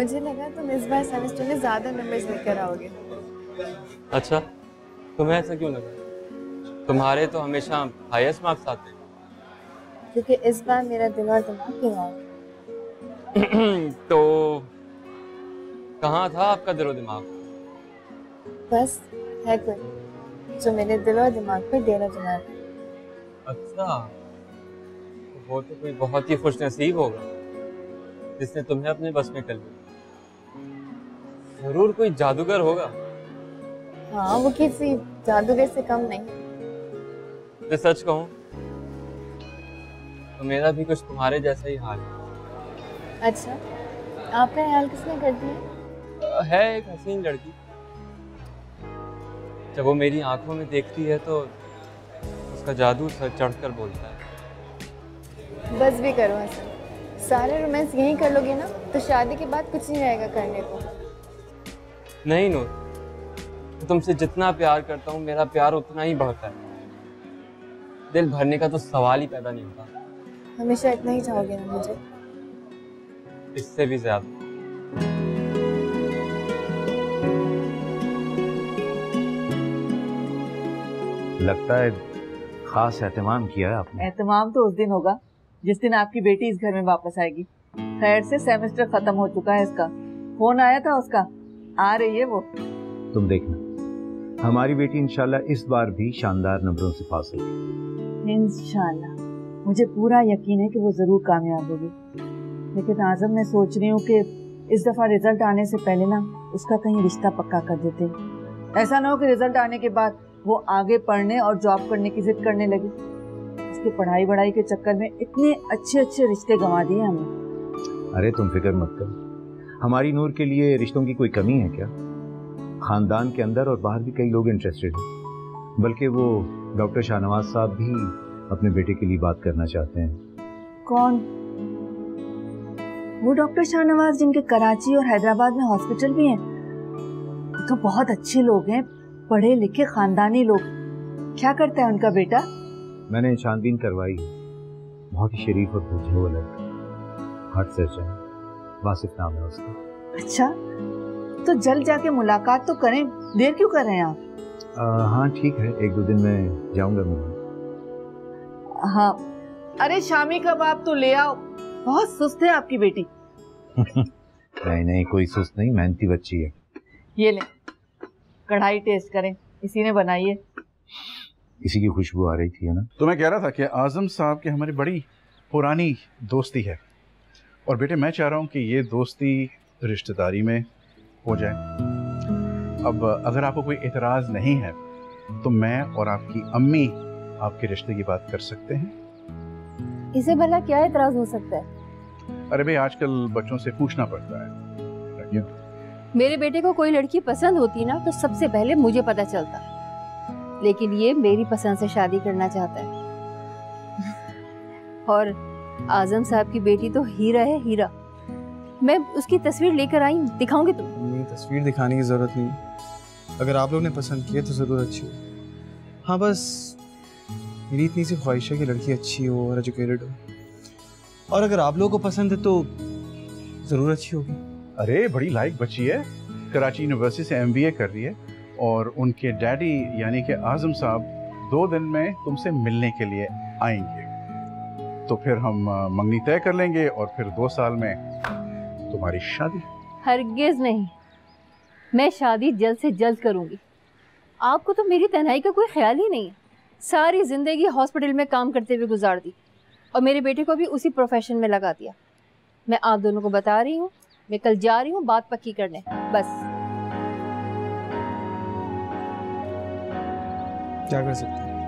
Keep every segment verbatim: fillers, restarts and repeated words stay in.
मुझे लगा तुम इस बार सेमेस्टर में ज्यादा नंबर्स लेकर आओगे। अच्छा, तुम्हें ऐसा क्यों लगा? तुम्हारे तो हमेशा हाईएस्ट मार्क्स आते हैं। क्योंकि इस बार मेरा दिल और दिमाग क्यों आया। तो कहाँ था आपका दिलो दिमाग? बस है कोई जो मेरे दिल और दिमाग पर डेरा जमा। अच्छा, तो वो तो कोई बहुत ही खुश नसीब होगा जिसने तुम्हें अपने बस में कर लिया। जरूर कोई जादूगर होगा। हाँ, वो किसी जादूगर से कम नहीं। मैं सच कहूँ तो मेरा भी कुछ तुम्हारे जैसा ही हाल है। अच्छा, आपका ख्याल किसने कर दिया? है एक हसीन लड़की, जब वो मेरी आंखों में देखती है तो उसका जादू सर चढ़कर बोलता है। बस भी करो हसन, सारे रोमांस यहीं कर लोगे ना तो शादी के बाद कुछ नहीं रहेगा करने को। नहीं नूर, तो तुमसे जितना प्यार करता हूँ मेरा प्यार उतना ही बढ़ता है। दिल भरने का तो सवाल ही पैदा नहीं होता। हमेशा इतना ही चाहोगे ना मुझे? इससे भी ज्यादा। लगता है खास एहतमाम किया है आपने। एहतमाम तो उस दिन होगा जिस दिन आपकी बेटी इस घर में वापस आएगी। खैर से सेमेस्टर खत्म हो चुका है इसका। फोन आया था उसका, आ रही है वो। तुम देखना, हमारी बेटी इंशाल्लाह इस बार भी शानदार नंबरों से पास होगी। इंशाल्लाह, मुझे पूरा यकीन है कि वो जरूर कामयाब होगी। लेकिन आजम, मैं सोच रही हूँ कि इस दफा रिजल्ट आने से पहले ना उसका कहीं रिश्ता पक्का कर देते। ऐसा ना हो कि रिजल्ट आने के बाद वो आगे पढ़ने और जॉब करने की जिद करने लगी। उसकी पढ़ाई बढ़ाई के चक्कर में इतने अच्छे अच्छे रिश्ते गंवा दिए हमने। अरे तुम फिक्र मत करो, हमारी नूर के लिए रिश्तों की कोई कमी है क्या? खानदान के अंदर और बाहर भी कई लोग इंटरेस्टेड हैं। बल्कि वो डॉक्टर शाहनवाज साहब भी अपने बेटे के लिए बात करना चाहते हैं। कौन? वो डॉक्टर शाहनवाज जिनके कराची और हैदराबाद में हॉस्पिटल भी हैं। वो तो बहुत अच्छे लोग हैं, पढ़े लिखे खानदानी लोग। क्या करता है उनका बेटा? मैंने छानबीन करवाई, बहुत ही शरीफ और भुजो लड़का, हार्ट सर्जन, वासिफ नाम है उसका। अच्छा, तो जल्द जाके मुलाकात तो करें, देर क्यों कर रहे हैं आप? आ, हाँ ठीक है, एक दो दिन में जाऊंगा मैं। हाँ, अरे शामी कबाब तो ले आओ, बहुत सुस्त है आपकी बेटी। नहीं नहीं, कोई सुस्त नहीं, मेहनती बच्ची है। ये ले, कढ़ाई टेस्ट करें, इसी ने बनाई है। इसी की खुशबू आ रही थी, है ना? तो मैं कह रहा था कि आजम साहब की हमारी बड़ी पुरानी दोस्ती है और बेटे मैं चाह रहा हूँ कि ये दोस्ती रिश्तेदारी में हो जाए। अब अगर आपको कोई एतराज़ नहीं है तो मैं और आपकी अम्मी आपके रिश्ते की बात कर सकते हैं। इसे भला क्या एतराज हो सकता है? अरे भाई, आजकल बच्चों से पूछना पड़ता है। मेरे बेटे को कोई लड़की पसंद होती ना तो सबसे पहले मुझे पता चलता, लेकिन ये मेरी पसंद से शादी करना चाहता है। और आजम साहब की बेटी तो हीरा है, हीरा। मैं उसकी तस्वीर लेकर आई, दिखाऊंगी तुम्हें। नहीं, तस्वीर दिखाने की जरूरत नहीं। अगर आप लोग ने पसंद किया तो जरूर अच्छी हो। हाँ, बस मेरी इतनी सी ख्वाहिश है कि लड़की अच्छी हो और एजुकेटेड हो, और अगर आप लोगों को पसंद है तो जरूर अच्छी होगी। अरे बड़ी लायक बच्ची है, कराची यूनिवर्सिटी से एमबीए कर रही है और उनके डैडी यानी कि आजम साहब दो दिन में तुमसे मिलने के लिए आएंगे। तो फिर हम मंगनी तय कर लेंगे और फिर दो साल में तुम्हारी शादी। हरगिज नहीं, मैं शादी जल्द से जल्द करूंगी। आपको तो मेरी तन्हाई का कोई ख्याल ही नहीं है। सारी जिंदगी हॉस्पिटल में काम करते हुए गुजार दी और मेरे बेटे को भी उसी प्रोफेशन में लगा दिया। मैं आप दोनों को बता रही हूँ, मैं कल जा रही हूँ बात पक्की करने। बस क्या कर सकते हैं?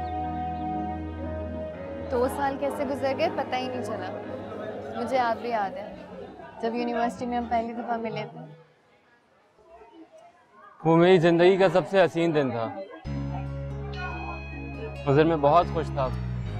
दो साल कैसे गुजर गए पता ही नहीं चला। मुझे आज भी याद है जब यूनिवर्सिटी में हम पहली दफा मिले थे। वो मेरी जिंदगी का सबसे हसीन दिन था। उस दिन मैं बहुत खुश था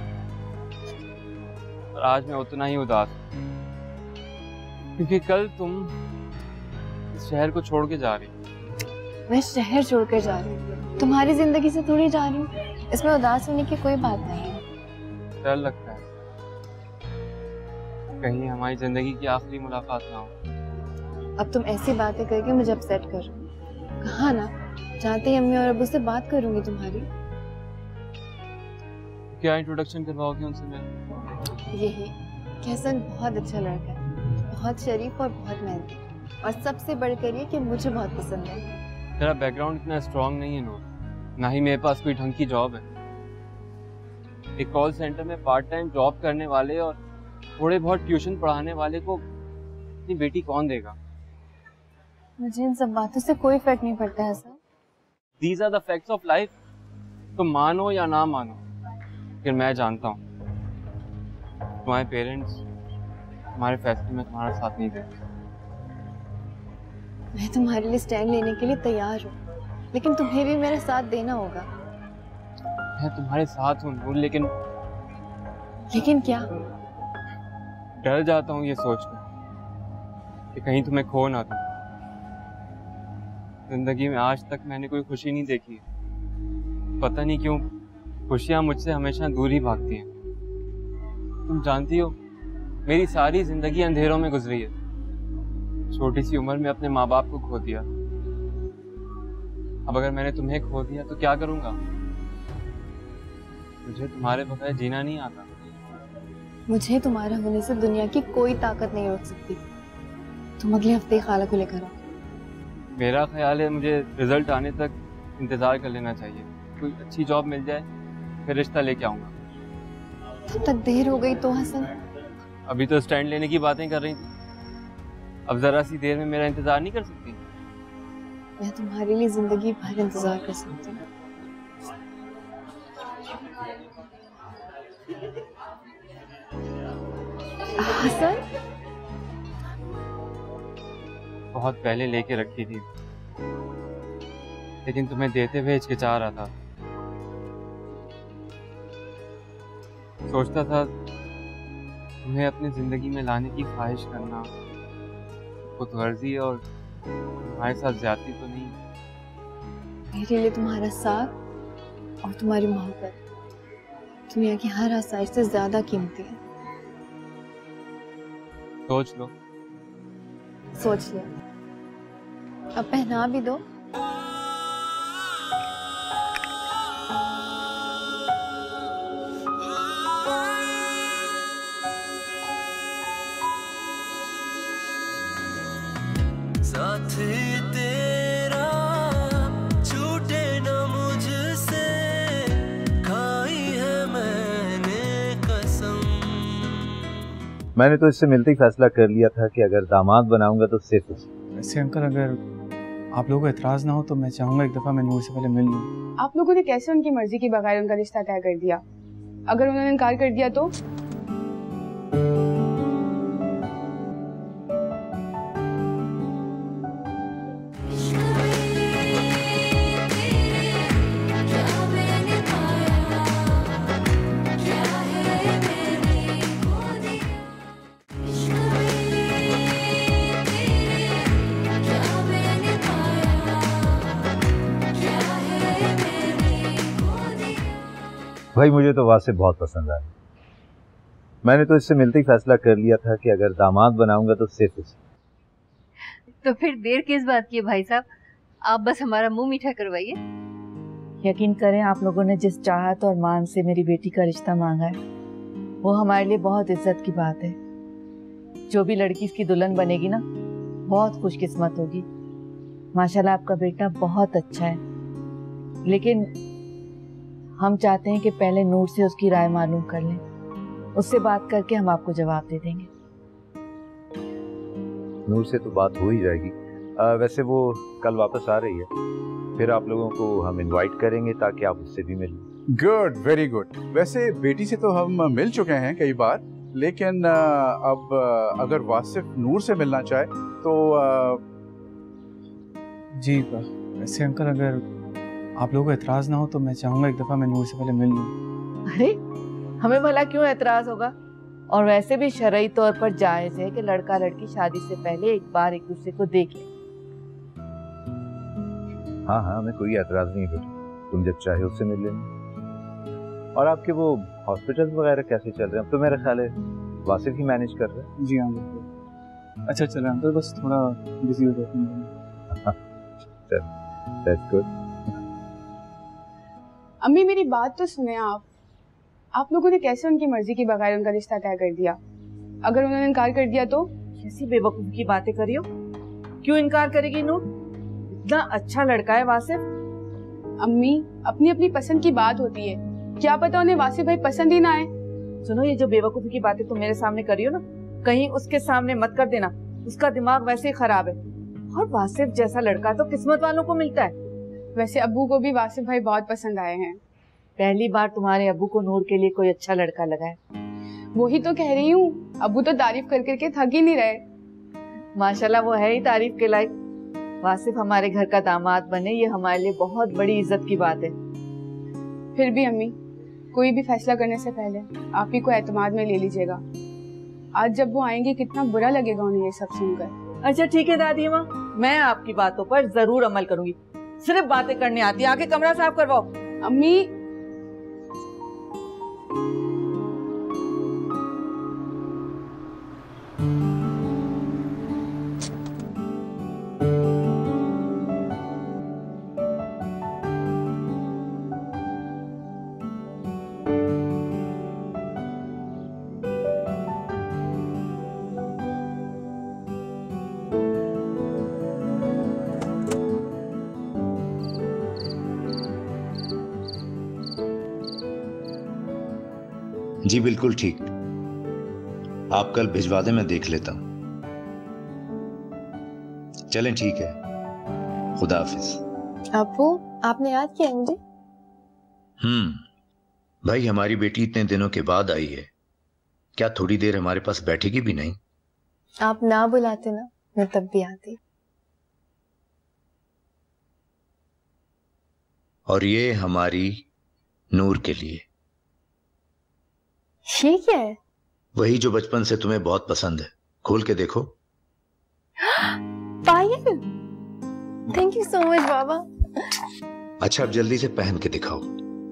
और आज मैं उतना ही उदास, क्योंकि कल तुम इस शहर को छोड़ के जा रही हो। मैं शहर छोड़कर जा रही हूँ, तुम्हारी जिंदगी से थोड़ी जा रही हूँ। इसमें उदास होने की कोई बात नहीं है। डर लगता है कहीं हमारी जिंदगी की आखिरी मुलाकात ना हो। अब तुम ऐसी बातें करके मुझे अपसेट कर रहे हो। कहा ना, चाहते ही अम्मी और अब्बू से बात करूंगी तुम्हारी। क्या इंट्रोडक्शन करवाओगे उनसे मेरा? यही कि हसन बहुत अच्छा लड़का है, बहुत शरीफ और बहुत मेहनती, और सबसे बढ़कर ये कि मुझे बहुत पसंद है। तेरा बैकग्राउंड इतना स्ट्रांग नहीं है नूर, ना ही मेरे पास कोई ढंग की जॉब है। एक कॉल सेंटर में पार्ट टाइम जॉब करने वाले और थोड़े बहुत ट्यूशन पढ़ाने वाले को अपनी बेटी कौन देगा? मुझे इन सब बातों से कोई फर्क नहीं पड़ता है Hasan. These are the facts of life। तुम मानो या ना मानो, फिर मैं जानता हूँ तुम्हारे पेरेंट्स हमारे फैसले में तुम्हारा साथ नहीं देते। मैं तुम्हारे लिए स्टैंड लेने के लिए तैयार हूँ, लेकिन तुम्हें भी मेरा साथ देना होगा। मैं तुम्हारे साथ हूँ नूर, लेकिन लेकिन क्या? डर जाता हूँ ये सोचकर कि कहीं तुम्हें खो ना दूँ। जिंदगी में आज तक मैंने कोई खुशी नहीं देखी है। पता नहीं क्यों खुशियाँ मुझसे हमेशा दूर ही भागती हैं। तुम जानती हो मेरी सारी जिंदगी अंधेरों में गुजरी है। छोटी सी उम्र में अपने माँ बाप को खो दिया। अब अगर मैंने तुम्हें खो दिया तो क्या करूँगा? मुझे तुम्हारे बगैर जीना नहीं आता। मुझे तुम्हारा होने से दुनिया की कोई ताकत नहीं रोक सकती। तुम अगले हफ्ते खाला को लेकर आओ। मेरा ख्याल है मुझे रिजल्ट आने तक इंतजार कर लेना चाहिए। कोई अच्छी जॉब मिल जाए फिर रिश्ता लेके आऊंगा। तब तक देर हो गई तो हसन। अभी तो स्टैंड लेने की बातें कर रही थी, अब जरा सी देर में मेरा इंतजार नहीं कर सकती? मैं तुम्हारे लिए जिंदगी भर इंतजार कर सकती हूँ। हसन, बहुत पहले लेके रखी थी, लेकिन तुम्हें देते हुए हिचकिचा रहा था। सोचता था तुम्हें अपनी जिंदगी में लाने की ख्वाहिश करना खुदगर्जी और तुम्हारे साथ ज्यादती तो नहीं। मेरे लिए तुम्हारा साथ और तुम्हारी मोहब्बत दुनिया की हर आसाइश से ज्यादा कीमती है। सोच लो। सोच लिया, अब पहना भी दो। साथ तेरा छूटे न मुझसे, खाई है मैंने कसम। मैंने तो इससे मिलते ही फैसला कर लिया था कि अगर दामाद बनाऊंगा तो सिर्फ उसे। वैसे अंकल, अगर आप लोगों को एतराज ना हो तो मैं चाहूंगा एक दफा मैं नूर से पहले मिल लूं। आप लोगों ने कैसे उनकी मर्जी के बगैर उनका रिश्ता तय कर दिया? अगर उन्होंने इनकार कर दिया तो? भाई मुझे तो वासिफ बहुत पसंद आया। मैंने तो इससे मिलते ही फैसला कर लिया था कि अगर दामाद बनाऊंगा तो सिर्फ उसे। तो फिर देर किस बात की है भाई साहब, आप बस हमारा मुंह मीठा करवाइए। यकीन करें, आप लोगों ने जिस चाहत और मान से मेरी बेटी का रिश्ता मांगा है वो हमारे लिए बहुत इज्जत की बात है। जो भी लड़की इसकी दुल्हन बनेगी ना, बहुत खुशकिस्मत होगी। माशाल्लाह आपका बेटा बहुत अच्छा है, लेकिन हम चाहते हैं कि पहले नूर से उसकी राय मालूम कर लें, उससे बात करके हम आपको जवाब दे देंगे। नूर से तो बात हो ही जाएगी। आ, वैसे वो कल वापस आ रही है, फिर आप लोगों को हम इनवाइट करेंगे ताकि आप उससे भी मिलें। Good, very good. वैसे बेटी से तो हम मिल चुके हैं कई बार, लेकिन अब अगर वासिफ नूर से मिलना चाहे तो जी वैसे अंकल, अगर आप लोगों को एतराज ना हो तो मैं चाहूंगा एक दफा मैं नूर से पहले मिल लूं। अरे हमें भला क्यों एतराज होगा? और वैसे भी शरई तौर पर जायज है कि लड़का लड़की शादी से पहले एक बार एक दूसरे को देख ले। हाँ हाँ, हमें कोई एतराज नहीं बेटा, तुम जब चाहे उससे मिल लेना। और आपके वो हॉस्पिटल वगैरह कैसे चल रहे हैं? अब तो मेरा ख्याल है वासिफ ही मैनेज कर रहे हैं। जी हाँ बिल्कुल। अच्छा चला अंकल, बस थोड़ा बिजी हो जाता हूँ। That's good. अम्मी मेरी बात तो सुने आप आप लोगों ने कैसे उनकी मर्जी के बगैर उनका रिश्ता तय कर दिया? अगर उन्होंने इनकार कर दिया तो? कैसी बेवकूफ की बातें करी हो? क्यों इनकार करेगी नूर? इतना अच्छा लड़का है वासिफ। अम्मी अपनी अपनी पसंद की बात होती है, क्या पता उन्हें वासिफ भाई पसंद ही ना आए। सुनो, ये जो बेवकूफी की बातें तुम मेरे सामने करी हो ना, कहीं उसके सामने मत कर देना, उसका दिमाग वैसे ही खराब है। और वासिफ जैसा लड़का तो किस्मत वालों को मिलता है। वैसे अब्बू को भी वासिफ भाई बहुत पसंद आए हैं। पहली बार तुम्हारे अब्बू को नूर के लिए कोई अच्छा लड़का लगा है। वही तो कह रही हूँ, अब्बू तो तारीफ कर करके थक ही नहीं रहे। माशाल्लाह वो है ही तारीफ के लायक। वासिफ हमारे घर का दामाद बने, ये हमारे लिए बहुत बड़ी इज्जत की बात है। फिर भी अम्मी, कोई भी फैसला करने से पहले आप ही को एतमाद में ले लीजिएगा। आज जब वो आएंगे कितना बुरा लगेगा उन्हें ये सब सुनकर। अच्छा ठीक है दादी माँ, मैं आपकी बातों पर जरूर अमल करूंगी। सिर्फ बातें करने आती है, आके कमरा साफ करवाओ। अम्मी जी बिल्कुल ठीक, आप कल भिजवा दें, मैं देख लेता हूं। चलें ठीक है, खुदा हाफिज। अब्बू आपने याद किया मुझे? हम्म भाई, हमारी बेटी इतने दिनों के बाद आई है, क्या थोड़ी देर हमारे पास बैठेगी भी नहीं? आप ना बुलाते ना, मैं तब भी आती। और ये हमारी नूर के लिए। ये क्या है? वही जो बचपन से तुम्हें बहुत पसंद है, खोल के देखो। Payal, thank you so much बाबा। अच्छा अब जल्दी से पहन के दिखाओ।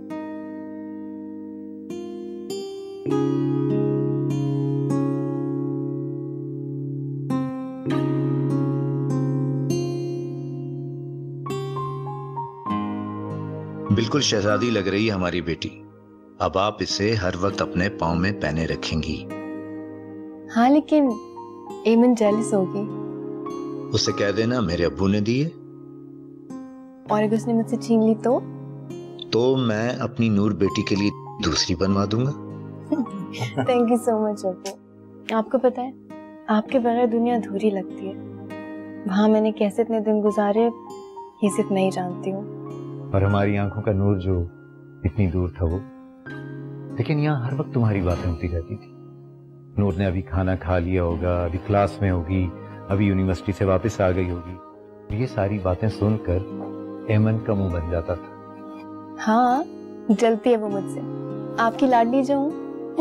बिल्कुल शहजादी लग रही है हमारी बेटी। अब आप इसे हर वक्त अपने पाँव में पहने रखेंगी। हाँ लेकिन एमन जेलस होगी। उसे कह देना मेरे अब्बू ने दी है। और अगर उसने मुझसे छीन ली तो? तो मैं अपनी नूर बेटी के लिए दूसरी बनवा दूंगा। थैंक यू सो मच अब्बू। आपको पता है, आपके बगैर दुनिया अधूरी लगती है। वहां मैंने कैसे इतने दिन गुजारे ये सिर्फ मैं ही जानती हूँ। और हमारी आंखों का नूर जो इतनी दूर था वो, लेकिन यहाँ हर वक्त तुम्हारी बातें होती रहती थी। नूर ने अभी खाना खा लिया होगा, अभी क्लास में होगी, अभी यूनिवर्सिटी से वापस आ गई होगी। ये सारी बातें सुनकर एमन का मुंह बन जाता था। हाँ जलती है वो मुझसे, आपकी लाडली जो हूँ।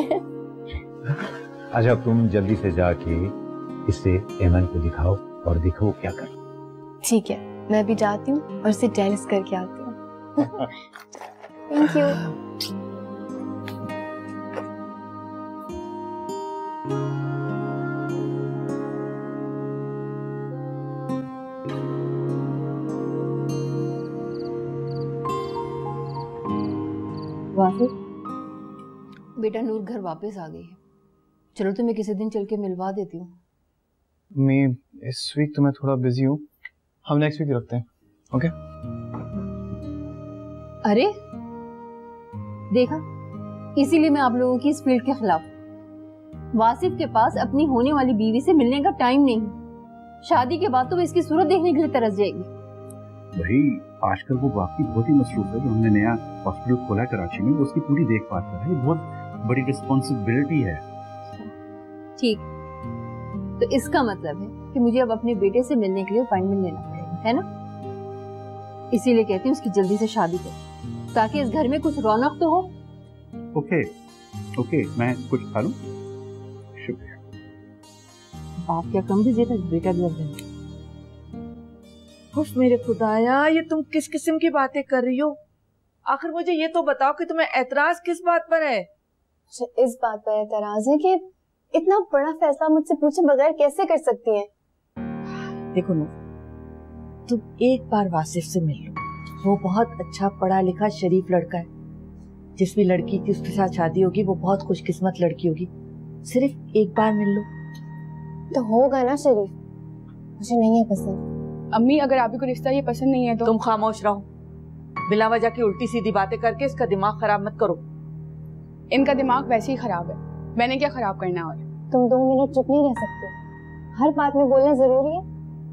अच्छा तुम जल्दी से जाके इसे एमन को दिखाओ और देखो क्या कर। ठीक है, मैं भी जाती हूँ और इसे जेलस करके आती हूँ। Thank you. वासिफ, बेटा नूर घर वापस आ गई है। चलो तुम्हें किसी दिन चल के मिलवा देती हूँ। मैं इस वीक तो मैं थोड़ा बिजी हूँ, हम नेक्स्ट वीक रखते हैं। ओके? अरे देखा, इसीलिए मैं आप लोगों की इस फील्ड के खिलाफ। वासिफ के पास अपनी होने वाली बीवी से मिलने का टाइम नहीं। शादी के बाद तो वो इसकी सूरत देखने के लिए तरस जाएगी। भाई आजकल वो वाकई बहुत ही मसरूफ है। जो हमने नया हॉस्पिटल खोला है कराची में, उसकी पूरी देखभाल कर रहा है। बहुत बड़ी रिस्पॉन्सिबिलिटी है। ठीक, तो इसका मतलब है कि मुझे अब अपने बेटे से मिलने के लिए अपॉइंटमेंट लेना पड़ेगा, है ना? इसीलिए कहती हूँ उसकी जल्दी से शादी कर, ताकि इस घर में कुछ रौनक तो हो। ओके ओके, मैं कुछ खा लूं? शुक्रिया। आप क्या कम दीजिए था, बेटा भी अब है। उफ मेरे खुदाया, ये तुम किस किस्म की बातें कर रही हो? आखिर मुझे ये तो बताओ कि तुम्हें एतराज किस बात पर है? इस बात पर एतराज है कि इतना बड़ा फैसला मुझसे पूछे बगैर कैसे कर सकती हैं? देखो नूर, तुम एक बार वासिफ से मिल लो। वो बहुत अच्छा पढ़ा लिखा शरीफ लड़का है। जिस भी लड़की की उसके साथ शादी होगी वो बहुत खुशकिस्मत लड़की होगी। सिर्फ एक बार मिल लो तो होगा ना शरीफ। मुझे नहीं है पसंद। अम्मी अगर आप को रिश्ता ये पसंद नहीं है तो तुम खामोश रहो। बिला वजह की उल्टी सीधी बातें करके इसका दिमाग खराब मत करो। इनका दिमाग वैसे ही खराब है, मैंने क्या खराब करना है? और तुम दो मिनट चुप नहीं रह सकते? हर बात में बोलना जरूरी है?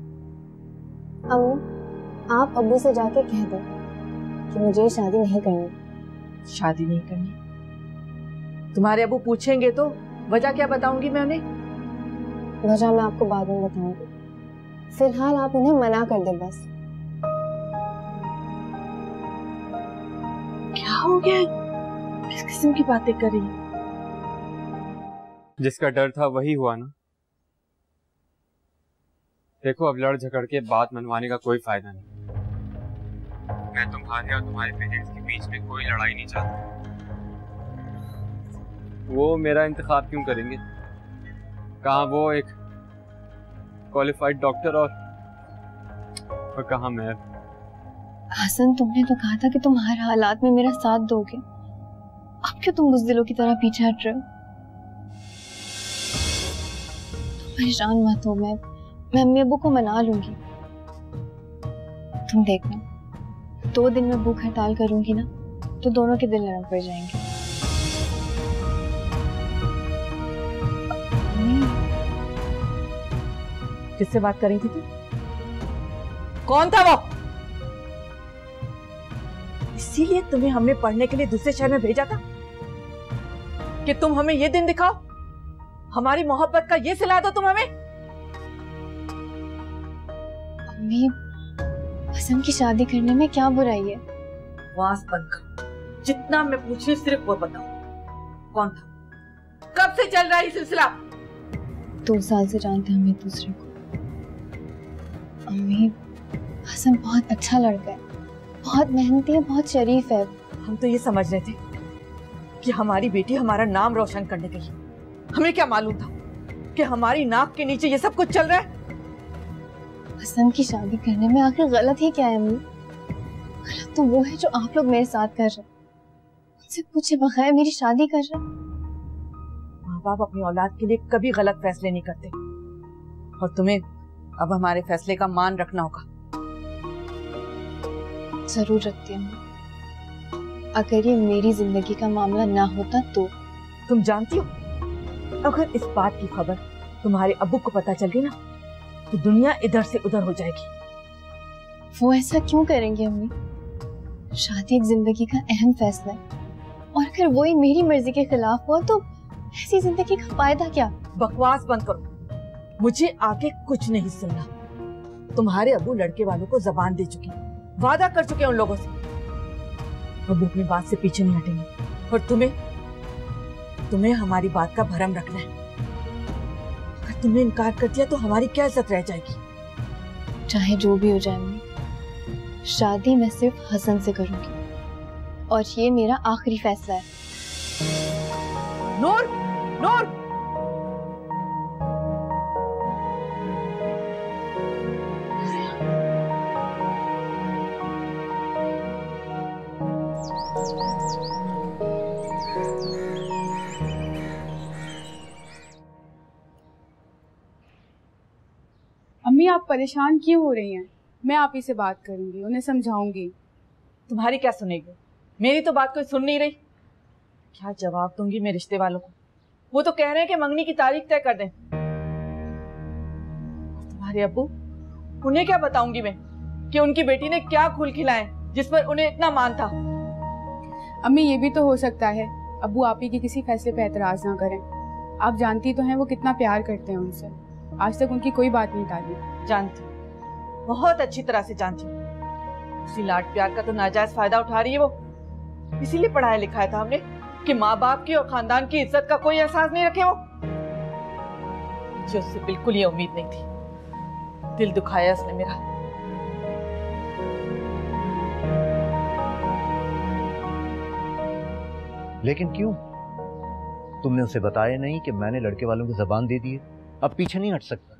अम्मी आप अब्बू से जाके कह दो कि मुझे शादी नहीं करनी। शादी नहीं करनी? तुम्हारे अब्बू पूछेंगे तो वजह क्या बताऊंगी मैं उन्हें? वजह मैं आपको बाद में बताऊंगी। फिलहाल आप उन्हें मना कर दे बस। क्या हो गया? किस किस्म की बातें कर रही है? जिसका डर था वही हुआ ना। देखो अब लड़ झगड़ के बात मनवाने का कोई फायदा नहीं। मैं तुम्हारे और तुम्हारे पेरेंट्स के बीच में कोई लड़ाई नहीं चाहता। वो मेरा इंतखाब क्यों करेंगे? कहाँ वो एक क्वालिफाइड डॉक्टर और, और कहाँ मैं। हसन तुमने तो कहा था कि तुम हर हालात में मेरा साथ दोगे। अब क्यों तुम बुज़दिलों की तरह पीछे हट रहे हो? तुम परेशान मत हो, मैं मैं अम्मी अब्बू को मना लूंगी। तुम देखना, दो दिन में भूख हड़ताल करूंगी ना तो दोनों के दिल नरम पड़ जाएंगे। किससे बात कर रही थी तू? कौन था वो? इसीलिए तुम्हें हमने पढ़ने के लिए दूसरे शहर में भेजा था कि तुम हमें ये दिन दिखाओ, हमारी मोहब्बत का ये सिला दो तुम हमें। अम्मी हसन की शादी करने में क्या बुराई है? वास बंद करो। जितना मैं पूछ रही सिर्फ वो बताओ, कौन था? कब से चल रहा है ये सिलसिला? दो साल से जानते हैं हम एक दूसरे को। अम्मी हसन बहुत अच्छा लड़का है, बहुत मेहनती है, बहुत शरीफ है। हम तो ये समझ रहे थे कि हमारी बेटी हमारा नाम रोशन करने गई। हमें क्या मालूम था कि हमारी नाक के नीचे ये सब कुछ चल रहा है। हसन की शादी करने में आखिर गलत ही क्या है अम्मी? गलत तो वो है जो आप लोग मेरे साथ कर रहे हैं। मुझसे पूछे बगैर मेरी शादी कर रहे हैं। माँ बाप अपनी औलाद के लिए कभी गलत फैसले नहीं करते और तुम्हें अब हमारे फैसले का मान रखना होगा। जरूर रखती हूँ। अगर ये मेरी जिंदगी का मामला ना होता तो। तुम जानती हो अगर इस बात की खबर तुम्हारे अब्बू को पता चल गई ना तो दुनिया इधर से उधर हो जाएगी। वो ऐसा क्यों करेंगे अम्मी? शादी एक जिंदगी का अहम फैसला है और अगर वो ही मेरी मर्जी के खिलाफ हुआ तो ऐसी जिंदगी का फायदा क्या? बकवास बंद करो। मुझे आगे कुछ नहीं सुनना। तुम्हारे अब्बू लड़के वालों को जबान दे चुके, वादा कर चुके हैं उन लोगों से। अब्बू अपनी बात से पीछे नहीं हटेंगे और तुम्हें तुम्हें हमारी बात का भरम रखना है। अगर तुमने इनकार कर दिया तो हमारी क्या इज्जत रह जाएगी? चाहे जो भी हो जाए अम्मी, शादी मैं सिर्फ हसन से करूंगी और ये मेरा आखिरी फैसला है। नूर, नूर, अम्मी आप परेशान क्यों हो रही हैं? मैं आप ही से बात करूंगी, उन्हें समझाऊंगी। तुम्हारी क्या सुनेगी? मेरी तो बात कोई सुन नहीं रही। क्या जवाब दूंगी मैं रिश्ते वालों को? वो तो कह रहे हैं कि मंगनी की तारीख तय कर दें। तुम्हारे अब्बू, उन्हें क्या बताऊंगी मैं कि उनकी बेटी ने क्या खूल खिलाए जिस पर उन्हें इतना मान था? अम्मी ये भी तो हो सकता है अब्बू आप ही के किसी फैसले पे एतराज ना करें। आप जानती तो हैं वो कितना प्यार करते हैं उनसे। आज तक उनकी कोई बात नहीं टाली। जानती, बहुत अच्छी तरह से जानती। उसी लाड प्यार का तो नाजायज फायदा उठा रही है वो। इसीलिए पढ़ाया लिखाया था हमने कि माँ बाप की और खानदान की इज्जत का कोई एहसास नहीं रखे वो। मुझे उससे बिल्कुल ये उम्मीद नहीं थी। दिल दुखाया उसने मेरा। लेकिन क्यों? तुमने उसे बताया नहीं कि मैंने लड़के वालों को जबान दे दी है, अब पीछे नहीं हट सकता।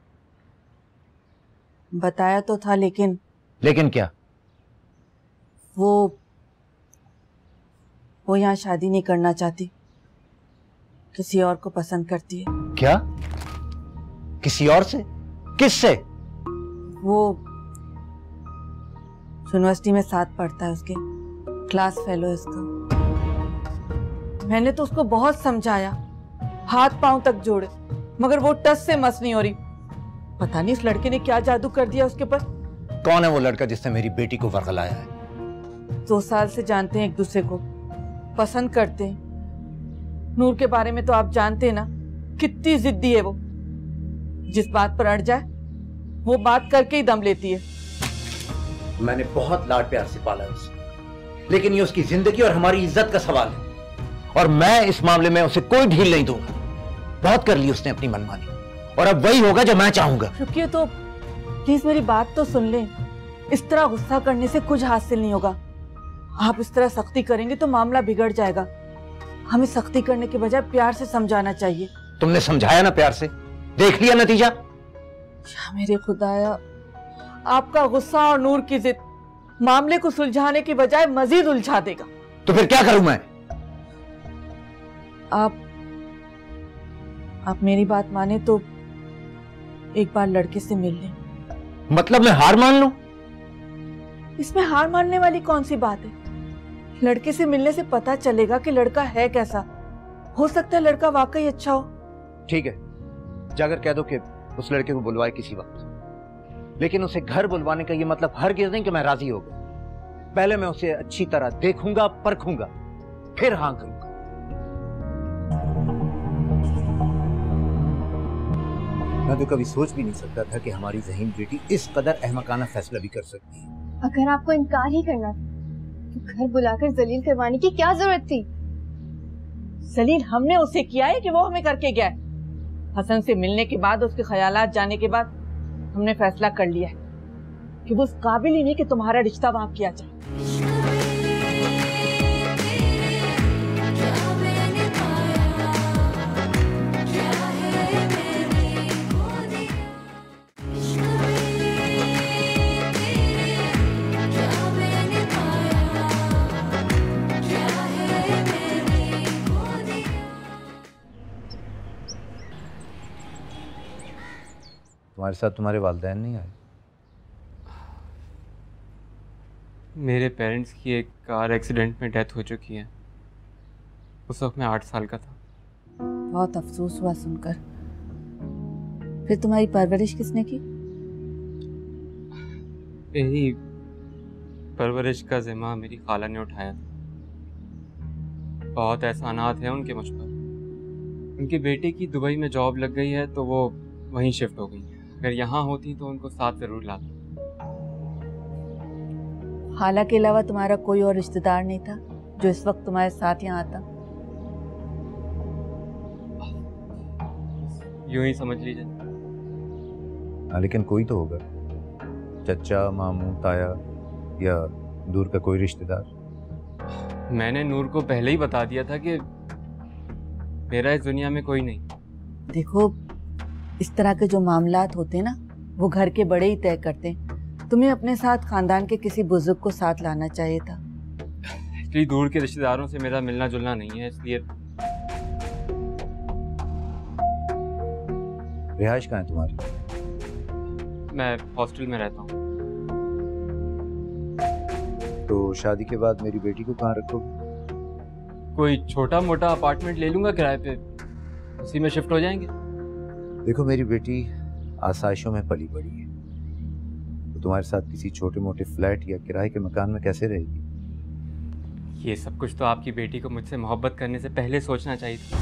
बताया तो था, लेकिन लेकिन क्या? वो वो यहाँ शादी नहीं करना चाहती, किसी और को पसंद करती है। क्या? किसी और से? किससे? वो यूनिवर्सिटी में साथ पढ़ता है, उसके क्लास फेलो है उसका। मैंने तो उसको बहुत समझाया, हाथ पांव तक जोड़े, मगर वो टस से मस नहीं हो रही। पता नहीं इस लड़के ने क्या जादू कर दिया उसके पर। कौन है वो लड़का जिसने मेरी बेटी को वर्गलाया है? दो साल से जानते हैं एक दूसरे को, पसंद करते हैं। नूर के बारे में तो आप जानते हैं ना, कितनी जिद्दी है वो। जिस बात पर अड़ जाए वो बात करके ही दम लेती है। मैंने बहुत लाड प्यार से पाला है उसे, लेकिन ये उसकी जिंदगी और हमारी इज्जत का सवाल है, और मैं इस मामले में उसे कोई ढील नहीं दूंगा। बहुत कर ली उसने अपनी मनमानी, और अब वही होगा जो मैं चाहूंगा। रुकिए तो, प्लीज मेरी बात तो सुन लें। इस तरह गुस्सा करने से कुछ हासिल नहीं होगा। आप इस तरह सख्ती करेंगे तो मामला बिगड़ जाएगा। हमें सख्ती करने के बजाय प्यार से समझाना चाहिए। तुमने समझाया ना प्यार से, देख लिया नतीजा। या मेरे खुदाया, आपका गुस्सा और नूर की जिद मामले को सुलझाने की बजाय मजीद उलझा देगा। तो फिर क्या करूं मैं? आप आप मेरी बात माने तो एक बार लड़के से मिल लें। मतलब मैं हार मान लूं? इसमें हार मानने वाली कौन सी बात है? लड़के से मिलने से पता चलेगा कि लड़का है कैसा। हो सकता है लड़का वाकई अच्छा हो। ठीक है, जाकर कह दो कि उस लड़के को बुलवाए किसी वक्त, लेकिन उसे घर बुलवाने का ये मतलब हरगिज़ नहीं कि मैं राजी हो गया। पहले मैं उसे अच्छी तरह देखूंगा, परखूंगा, फिर हाँ करूंगा। मैं तो कभी सोच भी नहीं सकता था कि हमारी ज़हीन बेटी इस कदर अहमकाना फैसला भी कर सकती है। अगर आपको इनकार ही करना था तो घर बुलाकर जलील करवाने की क्या जरूरत थी? जलील हमने उसे किया है कि वो हमें करके गया है? हसन से मिलने के बाद, उसके ख्यालात जाने के बाद हमने फैसला कर लिया है कि वो उस काबिल ही नहीं कि तुम्हारा रिश्ता वहां किया जाए। तुम्हारे साथ तुम्हारे वालिदैन नहीं आए? मेरे पेरेंट्स की एक कार एक्सीडेंट में डेथ हो चुकी है। उस वक्त मैं आठ साल का था। बहुत अफसोस हुआ सुनकर। फिर तुम्हारी परवरिश किसने की? मेरी परवरिश का जिम्मा मेरी खाला ने उठाया था। बहुत एहसानात हैं उनके मुझ पर। उनके बेटे की दुबई में जॉब लग गई है तो वो वहीं शिफ्ट हो गई है। अगर यहाँ होती तो उनको साथ जरूर लाती। खाला के अलावा तुम्हारा कोई और रिश्तेदार नहीं था जो इस वक्त तुम्हारे साथ यहाँ आता? यूं ही समझ लीजिए। हाँ, लेकिन कोई तो होगा, चचा, मामू, ताया या दूर का कोई रिश्तेदार। मैंने नूर को पहले ही बता दिया था कि मेरा इस दुनिया में कोई नहीं। देखो, इस तरह के जो मामलात होते हैं ना, वो घर के बड़े ही तय करते हैं। तुम्हें अपने साथ खानदान के किसी बुजुर्ग को साथ लाना चाहिए था। इसलिए दूर के रिश्तेदारों से मेरा मिलना जुलना नहीं है, इसलिए। रिहाइश कहाँ है तुम्हारी? मैं हॉस्टल में रहता हूँ। तो शादी के बाद मेरी बेटी को कहाँ रखोगे? कोई छोटा मोटा अपार्टमेंट ले लूंगा किराए पे, उसी में शिफ्ट हो जाएंगे। देखो, मेरी बेटी आसाइशों में पली बड़ी है, तो तुम्हारे साथ किसी छोटे मोटे फ्लैट या किराए के मकान में कैसे रहेगी? ये सब कुछ तो आपकी बेटी को मुझसे मोहब्बत करने से पहले सोचना चाहिए था।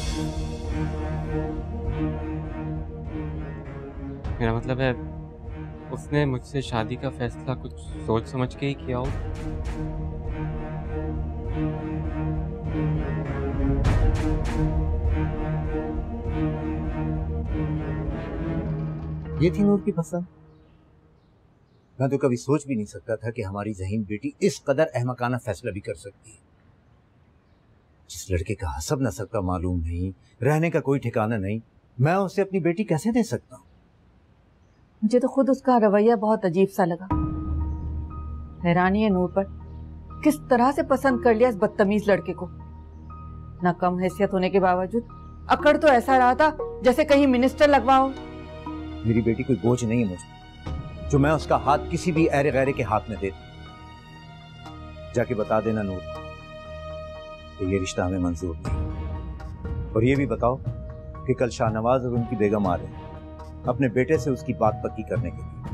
मेरा मतलब है, उसने मुझसे शादी का फैसला कुछ सोच समझ के ही किया हो। ये थी नूर की पसंद। मैं तो कभी सोच भी नहीं सकता था कि हमारी ज़हीन बेटी इस कदर अहमकाना फैसला भी कर सकती है। जिस लड़के का हसब नसब का मालूम नहीं, रहने का कोई ठिकाना नहीं, मैं उसे अपनी बेटी कैसे दे सकता हूँ? मुझे तो खुद उसका रवैया बहुत अजीब सा लगा। हैरानी है नूर पर, किस तरह से पसंद कर लिया इस बदतमीज लड़के को। ना कम हैसियत होने के बावजूद अकड़ तो ऐसा रहा था जैसे कहीं मिनिस्टर लगवाओ। मेरी बेटी कोई बोझ नहीं है मुझे, जो मैं उसका हाथ किसी भी ऐरे गैरे के हाथ में दे दूं। जाके बता देना नूर कि ये रिश्ता हमें मंजूर नहीं। और ये भी बताओ कि कल शाहनवाज और उनकी बेगम आ रहे हैं अपने बेटे से उसकी बात पक्की करने के लिए।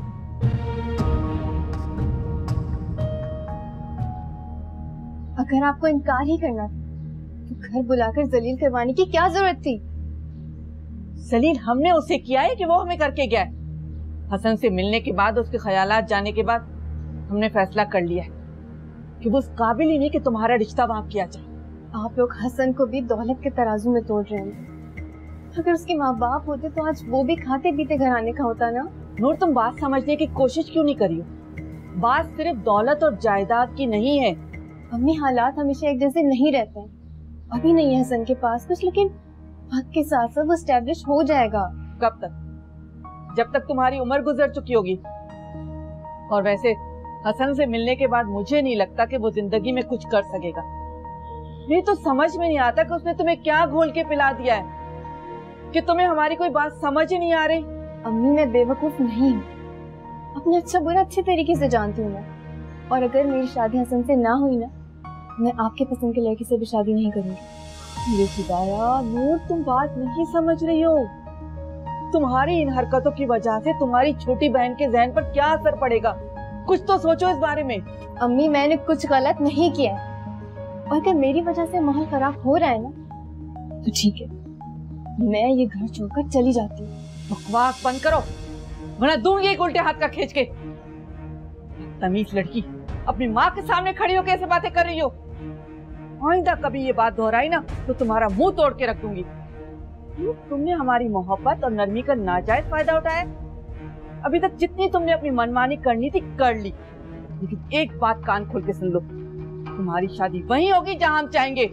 अगर आपको इनकार ही करना था तो घर बुलाकर जलील करवाने की क्या जरूरत थी? जलील हमने उसे किया है कि वो हमें करके गया है? हसन से मिलने के बाद, उसके ख्यालात जाने के बाद हमने फैसला कर लिया है कि वो उस काबिल ही नहीं कि तुम्हारा रिश्ता वहां किया जाए। आप लोग हसन को भी दौलत के तराजू में तोड़ रहे हैं। अगर उसके माँ बाप होते तो आज वो भी खाते पीते घर आने का होता ना। नूर, तुम बात समझने की कोशिश क्यों नहीं करी हो? बात सिर्फ दौलत और जायदाद की नहीं है। अम्मी, हालात हमेशा एक जैसे नहीं रहते हैं। अभी नहीं है हसन के पास कुछ, लेकिन वक्त के साथ साथ वो एस्टेब्लिश हो जाएगा। कब तक? जब तक तुम्हारी उम्र गुजर चुकी होगी। और वैसे हसन से मिलने के बाद मुझे नहीं लगता कि वो जिंदगी में कुछ कर सकेगा। नहीं तो समझ में नहीं आता कि उसने तुम्हें क्या घोल के पिला दिया है कि तुम्हें हमारी कोई बात समझ ही नहीं आ रही। अम्मी, मैं बेवकूफ नहीं हूँ, अपना अच्छा बुरा अच्छे तरीके से जानती हूँ मैं। और अगर मेरी शादी हसन से ना हुई ना, मैं आपके पसंद के लड़के से भी शादी नहीं करूंगी। ये खुदाया नूर, तुम बात नहीं समझ रही हो। तुम्हारी इन हरकतों की वजह से तुम्हारी छोटी बहन के जहन पर क्या असर पड़ेगा, कुछ तो सोचो इस बारे में। अम्मी, मैंने कुछ गलत नहीं किया है, और अगर मेरी वजह से माहौल खराब हो रहा है ना तो ठीक है, मैं ये घर छोड़कर चली जाती हूँ। बकवास बंद करो वरना दूंगी एक उल्टे हाथ का खींच के। तमीज लड़की, अपनी माँ के सामने खड़ी हो कैसे बातें कर रही हो? आइंदा कभी ये बात दोहराई ना तो तुम्हारा मुंह तोड़ के रख दूंगी। तुमने हमारी मोहब्बत और नरमी का नाजायज फायदा उठाया। अभी तक जितनी तुमने अपनी मनमानी करनी थी कर ली, लेकिन एक बात कान खोल के सुन लो, तुम्हारी शादी वहीं होगी जहां हम चाहेंगे।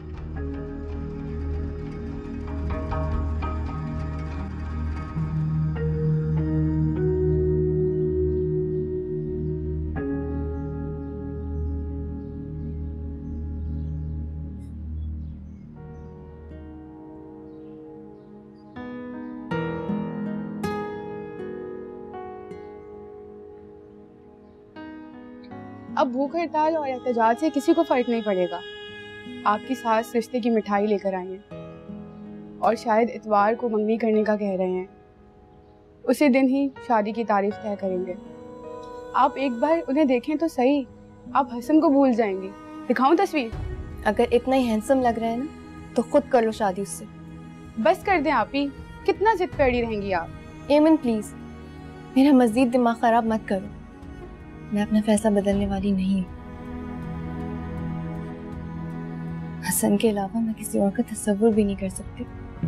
अब भूख हड़ताल और एहतजाज से किसी को फर्क नहीं पड़ेगा। आपकी सास रिश्ते की मिठाई लेकर आई हैं और शायद इतवार को मंगनी करने का कह रहे हैं। उसी दिन ही शादी की तारीख तय करेंगे। आप एक बार उन्हें देखें तो सही, आप हसन को भूल जाएंगे। दिखाऊं तस्वीर? अगर इतना ही हैंडसम लग रहा है ना तो खुद कर लो शादी उससे। बस कर दें आप ही, कितना जिद पे अड़ी रहेंगी आप? एमन प्लीज, मेरा मजीद दिमाग खराब मत करो। मैं अपना फैसला बदलने वाली नहीं हूँ। हसन के अलावा मैं किसी और का तस्वुर भी नहीं कर सकती।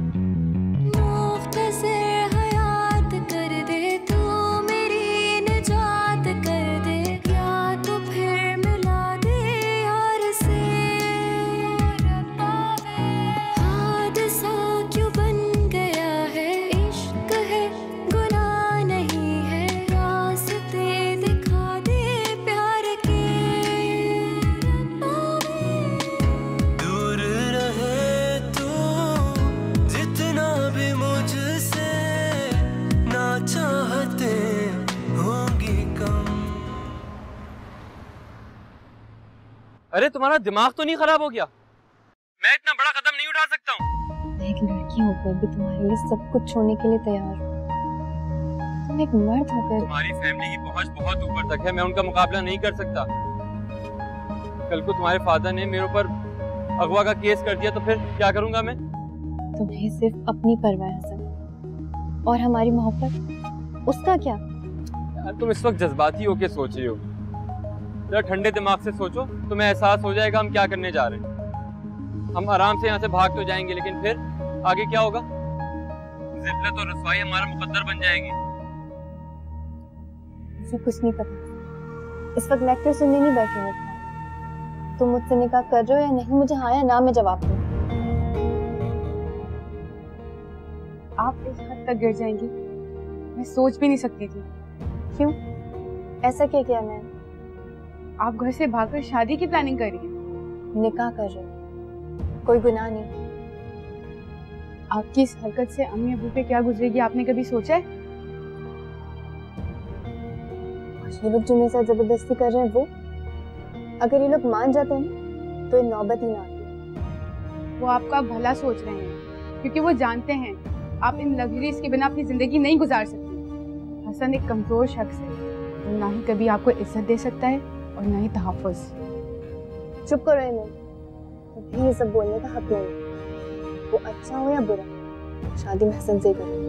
अरे तुम्हारा दिमाग तो नहीं खराब हो गया? मैं इतना बड़ा कदम नहीं उठा सकता हूँ। मैं एक लड़की होकर भी तुम्हारे लिए सब कुछ छोड़ने के लिए तैयार हूँ। तुम एक मर्द होकर तुम्हारी फैमिली की पहुंच बहुत ऊपर तक है, मैं उनका मुकाबला नहीं कर सकता। कल को तुम्हारे फादर ने मेरे ऊपर अगवा का केस कर दिया तो फिर क्या करूंगा मैं? तुम्हें सिर्फ अपनी परवाह है हसन, और हमारी मोहब्बत उसका क्या? यार तुम इस वक्त जज्बाती होके सोच रही हो, जरा ठंडे दिमाग से सोचो, तुम्हें एहसास हो जाएगा हम क्या करने जा रहे हैं। हम आराम से यहाँ से भाग तो जाएंगे, लेकिन फिर आगे क्या होगा? जिल्लत और रसवाई हमारा मुकद्दर बन जाएगी। मुझे कुछ नहीं पता, इस वक्त लेक्चर सुनने नहीं बैठी हूँ। तुम मुझसे निकाह कर रहे हो या नहीं, मुझे हाँ या ना में जवाब दो। आप इस हद तक गिर जाएंगी मैं सोच भी नहीं सकती थी। क्यों? ऐसा क्या किया मैंने? आप घर से भागकर शादी की प्लानिंग कर रही हैं। निकाह कर रही हूँ, कोई गुनाह नहीं। आपकी इस हरकत से अम्मी अबू पे क्या गुजरेगी आपने कभी सोचा है? ये लोग जो मेरे साथ जबरदस्ती कर रहे हैं वो, अगर ये लोग मान जाते हैं तो ये नौबत ही ना आती। वो आपका भला सोच रहे हैं क्योंकि वो जानते हैं आप इन लग्जरीज के बिना अपनी जिंदगी नहीं गुजार सकती। हसन एक कमजोर शख्स है, वो ना ही कभी आपको इज्जत दे सकता है और ना ही तहफ़्फ़ुज़। चुप करो इन्हें, तुम्हें ये सब बोलने का हक नहीं। वो अच्छा हो या बुरा, शादी में हसन से करो।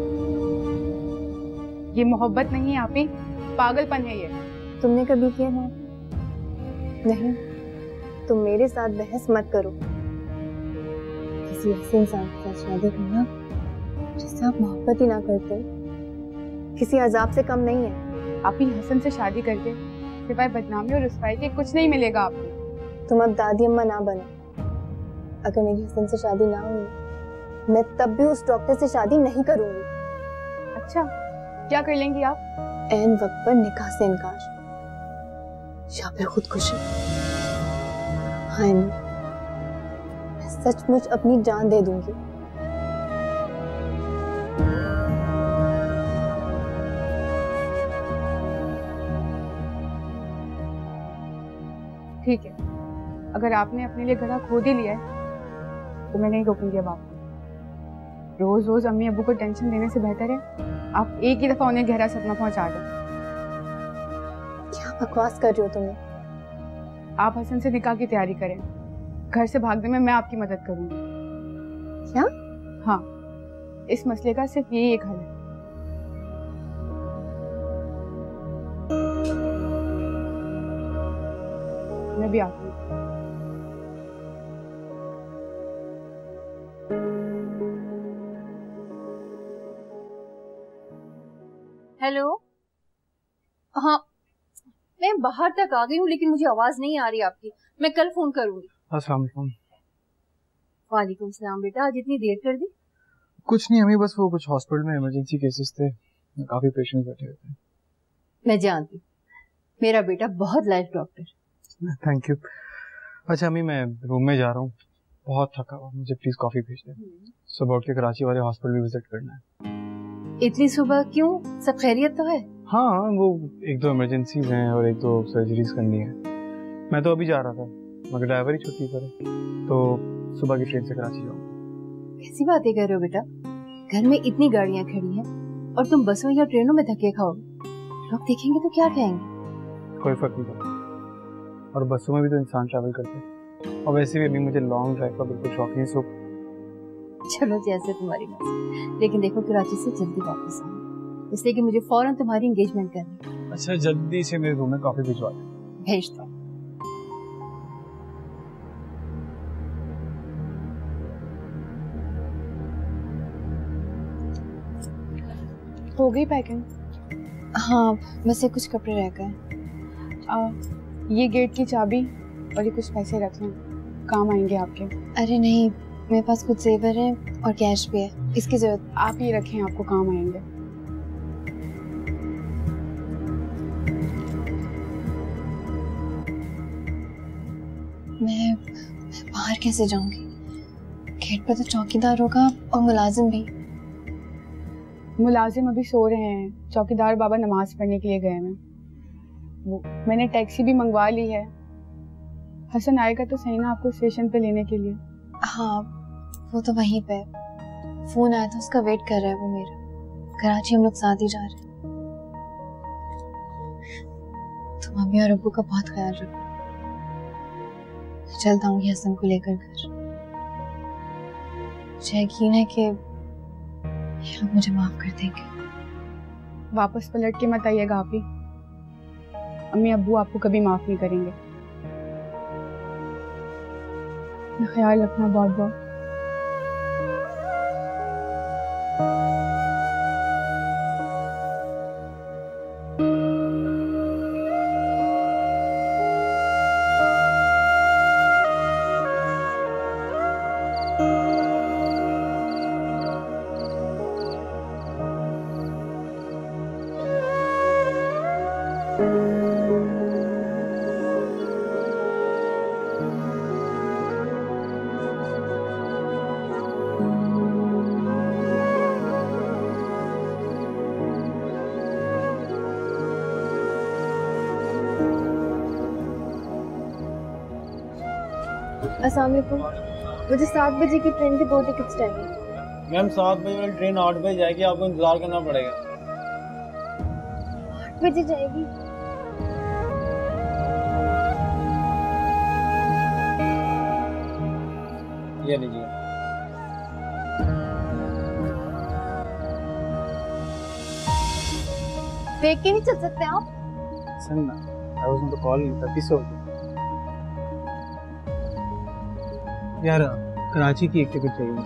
ये मोहब्बत नहीं है आपी, पागलपन है ये। तुमने कभी किया ना? नहीं, तुम मेरे साथ बहस मत करो। किसी ऐसे इंसान के साथ शादी करना जिससे आप मोहब्बत ही ना करते किसी अजाब से कम नहीं है। आपी हसन से शादी करके सिवाय बदनामी और रुसवाई के कुछ नहीं मिलेगा आपको। तुम अब दादी अम्मा ना बनो। अगर मेरी हसन से शादी ना हुई मैं तब भी उस डॉक्टर से शादी नहीं करूंगी। अच्छा, क्या कर लेंगी आप? ऐन वक्त पर निकाह से इनकार या फिर खुदकुशी। हाँ, मैं सचमुच अपनी जान दे दूंगी। ठीक है, अगर आपने अपने लिए घड़ा खोद ही लिया है तो मैं नहीं रोकूंगी अब आपको। रोज रोज अम्मी अब्बू को टेंशन देने से बेहतर है आप एक ही दफा उन्हें गहरा सदमा पहुंचा दो। क्या बकवास कर रही हो तुम? आप हसन से निकाह की तैयारी करें, घर से भागने में मैं आपकी मदद करूंगी। क्या? हाँ, इस मसले का सिर्फ यही एक हल है। मैं भी आती हूँ। हेलो, हाँ मैं बाहर तक आ गई हूँ लेकिन मुझे आवाज नहीं आ रही आपकी। मैं कल फोन करूंगी। अस्सलाम वालेकुम। वालेकुम सलाम बेटा, आज इतनी देर कर दी? कुछ नहीं अम्मी, बस वो कुछ हॉस्पिटल में इमरजेंसी केसेस थे, काफी पेशेंट्स बैठे हुए थे। मैं जानती हूँ, मेरा बेटा बहुत लाइफ डॉक्टर। Thank you. अच्छा अम्मी, मैं रूम में जा रहा हूँ, बहुत थका हुआ, मुझे प्लीज कॉफी भेज दें। सुबह उठ के कराची वाले हॉस्पिटल भी विजिट करना है। इतनी सुबह क्यों? सब खैरियत तो है? हाँ, वो एक दो इमरजेंसीज हैं और एक दो सर्जरीज करनी है। मैं तो अभी जा रहा था मगर ड्राइवर ही छुट्टी करे, तो सुबह की ट्रेन से कराची जाऊंगा। कैसी बातें कर रहे हो बेटा? घर में इतनी गाड़ियाँ खड़ी हैं और तुम बसों या ट्रेनों में धक्के खाओगे, लोग देखेंगे तो क्या कहेंगे? कोई फर्क नहीं पड़ता, और बसों में भी तो इंसान ट्रैवल करते हैं, और वैसे भी अभी मुझे लॉन्ग ड्राइव का बिल्कुल शौक नहीं। सो चलो जैसे तुम्हारी मर्जी, लेकिन देखो कराची से जल्दी वापस आना, इसलिए कि मुझे फौरन तुम्हारी एंगेजमेंट करनी है। अच्छा, जल्दी से मेरे रूम में कॉफी भिजवा दे। भेज दो। हो गई पैकिंग? हाँ, बस ये कुछ कपड़े रह गए। ये गेट की चाबी और ये कुछ पैसे रख लें, काम आएंगे आपके। अरे नहीं, मेरे पास कुछ जेवर हैं और कैश भी है, इसकी जरूरत। आप ये रखें, आपको काम आएंगे। मैं, मैं बाहर कैसे जाऊंगी? गेट पर तो चौकीदार होगा और मुलाजिम भी। मुलाजिम अभी सो रहे हैं, चौकीदार बाबा नमाज पढ़ने के लिए गए हैं। वो मैंने टैक्सी भी मंगवा ली है। हसन आएगा तो सही ना आपको स्टेशन पे लेने के लिए? हाँ, वो तो वहीं पे। फोन आया था, उसका वेट कर रहा है वो मेरा। कराची हम लोग साथ ही जा रहे हैं। तुम मम्मी और अब्बू का बहुत ख्याल रखो। मैं चलता हूँ हसन को लेकर घर। मुझे यकीन है कि ये लोग मुझे माफ कर देंगे। वापस पलट के मत आइएगा आप ही, अम्मी अब्बू आपको कभी माफ नहीं करेंगे। ख्याल रखना बहुत बहुत। अस्सलाम वालेकुम, मुझे सात बजे की ट्रेन की दो टिकट्स चाहिए। मैम सात बजे वाली ट्रेन आठ बजे जाएगी, आपको इंतजार करना पड़ेगा। आठ बजे जाएगी? ये लीजिए। देख के नहीं चल सकते आप? सुन ना, I was on the call तभी सो गई। यार कराची की एक टिकट चाहिए।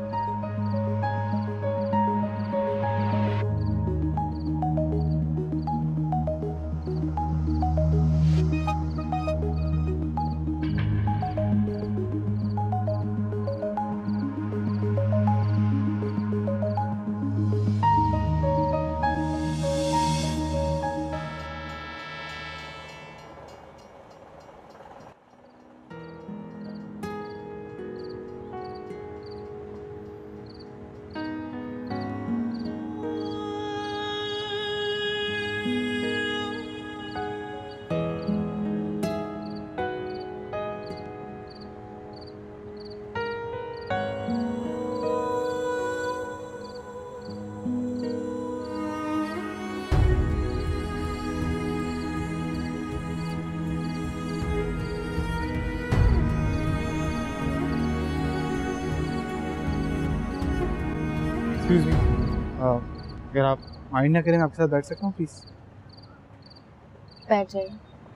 एक्सक्यूज मी, अगर आप माइंड ना करें मैं आपके साथ बैठ सकता हूँ प्लीज़? बैठ जाइए।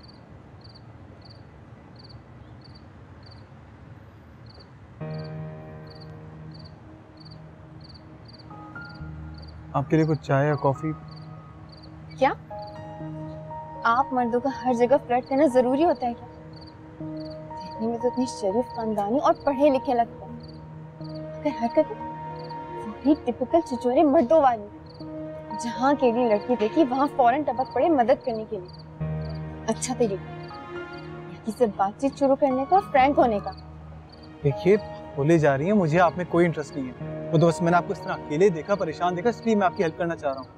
आपके लिए कुछ चाय या कॉफ़ी? क्या आप मर्दों का हर जगह फ्लर्ट करना जरूरी होता है क्या? देखने में तो इतनी शरीफ, खानदानी और पढ़े लिखे लगते हैं, मगर हरकतें वही टिपिकल छिछोरे मर्दों वाली। जहाँ के लिए लड़की देखी वहाँ फौरन टपक पड़े मदद करने के लिए। अच्छा तरीका लड़की से बातचीत शुरू करने का, फ्रैंक होने का। देखिए बोले जा रही है, मुझे आप में कोई इंटरेस्ट नहीं है। वो तो बस मैंने आपको इस तरह अकेले देखा, परेशान देखा, इसलिए मैं आपकी हेल्प करना चाह रहा हूँ।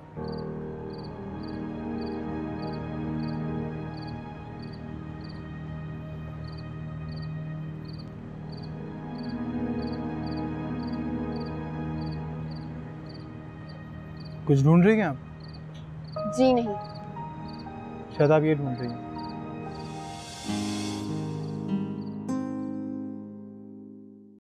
कुछ ढूंढ रही हैं आप? जी नहीं। शायद आप ये ढूंढ रही हैं।